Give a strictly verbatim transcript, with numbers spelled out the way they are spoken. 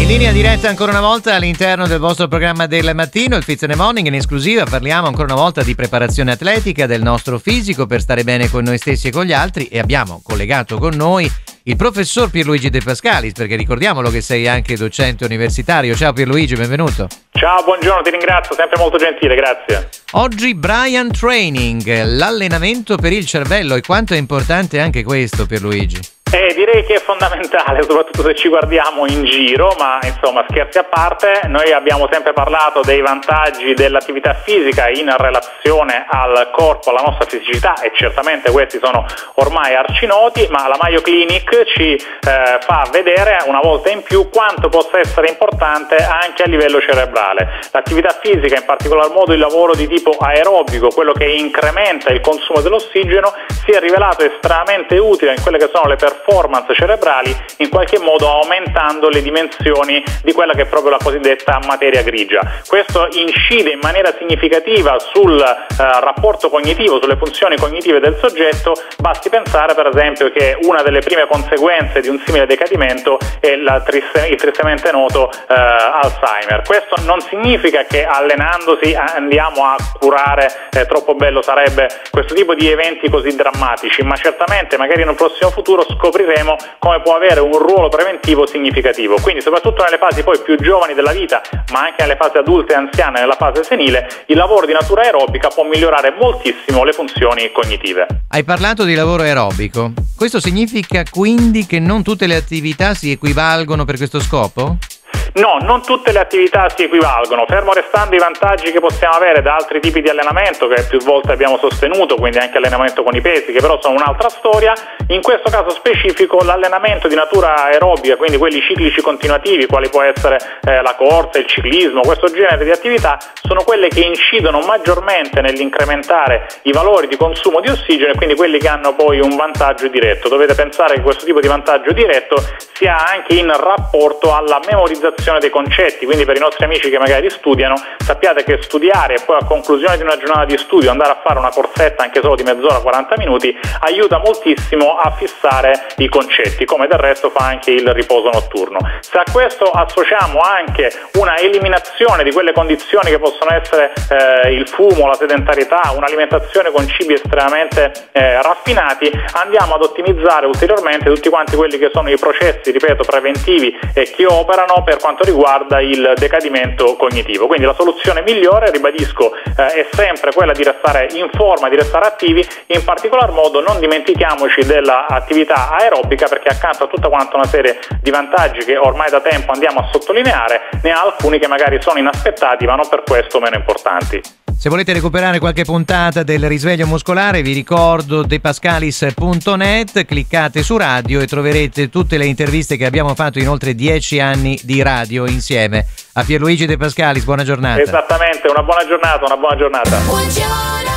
linea diretta ancora una volta all'interno del vostro programma del mattino, il Fizz and the Morning. In esclusiva parliamo ancora una volta di preparazione atletica, del nostro fisico per stare bene con noi stessi e con gli altri, e abbiamo collegato con noi il professor Pierluigi De Pascalis, perché ricordiamolo che sei anche docente universitario. Ciao Pierluigi, benvenuto. Ciao, buongiorno, ti ringrazio, sempre molto gentile, grazie. Oggi Brain Training, l'allenamento per il cervello, e quanto è importante anche questo, Pierluigi? Eh, direi che è fondamentale, soprattutto se ci guardiamo in giro, ma insomma, scherzi a parte, noi abbiamo sempre parlato dei vantaggi dell'attività fisica in relazione al corpo, alla nostra fisicità, e certamente questi sono ormai arcinoti, ma la Mayo Clinic ci eh, fa vedere una volta in più quanto possa essere importante anche a livello cerebrale. L'attività fisica, in particolar modo il lavoro di tipo aerobico, quello che incrementa il consumo dell'ossigeno, si è rivelato estremamente utile in quelle che sono le performance performance cerebrali, in qualche modo aumentando le dimensioni di quella che è proprio la cosiddetta materia grigia. Questo incide in maniera significativa sul eh, rapporto cognitivo, sulle funzioni cognitive del soggetto. Basti pensare per esempio che una delle prime conseguenze di un simile decadimento è la triste, il tristemente noto eh, Alzheimer. Questo non significa che allenandosi andiamo a curare, eh, troppo bello sarebbe, questo tipo di eventi così drammatici, ma certamente magari in un prossimo futuro scopriremo scopriremo come può avere un ruolo preventivo significativo. Quindi soprattutto nelle fasi poi più giovani della vita, ma anche nelle fasi adulte e anziane, nella fase senile, il lavoro di natura aerobica può migliorare moltissimo le funzioni cognitive. Hai parlato di lavoro aerobico, questo significa quindi che non tutte le attività si equivalgono per questo scopo? No, non tutte le attività si equivalgono, fermo restando i vantaggi che possiamo avere da altri tipi di allenamento che più volte abbiamo sostenuto, quindi anche allenamento con i pesi, che però sono un'altra storia. In questo caso specifico l'allenamento di natura aerobica, quindi quelli ciclici continuativi, quali può essere eh, la corsa, il ciclismo, questo genere di attività, sono quelle che incidono maggiormente nell'incrementare i valori di consumo di ossigeno, e quindi quelli che hanno poi un vantaggio diretto. Dovete pensare che questo tipo di vantaggio diretto sia anche in rapporto alla memorizzazione dei concetti, quindi per i nostri amici che magari studiano, sappiate che studiare e poi a conclusione di una giornata di studio andare a fare una corsetta anche solo di mezz'ora, quaranta minuti, aiuta moltissimo a fissare i concetti, come del resto fa anche il riposo notturno. Se a questo associamo anche una eliminazione di quelle condizioni che possono essere eh, il fumo, la sedentarietà, un'alimentazione con cibi estremamente eh, raffinati, andiamo ad ottimizzare ulteriormente tutti quanti quelli che sono i processi, ripeto, preventivi e che operano per quanto riguarda il decadimento cognitivo. Quindi la soluzione migliore, ribadisco, eh, è sempre quella di restare in forma, di restare attivi. In particolar modo non dimentichiamoci dell'attività aerobica, perché accanto a tutta quanta una serie di vantaggi che ormai da tempo andiamo a sottolineare, ne ha alcuni che magari sono inaspettati ma non per questo meno importanti. Se volete recuperare qualche puntata del risveglio muscolare, vi ricordo depascalis punto net, cliccate su radio e troverete tutte le interviste che abbiamo fatto in oltre dieci anni di radio insieme a Pierluigi De Pascalis. Buona giornata. Esattamente, una buona giornata, una buona giornata. Buongiorno.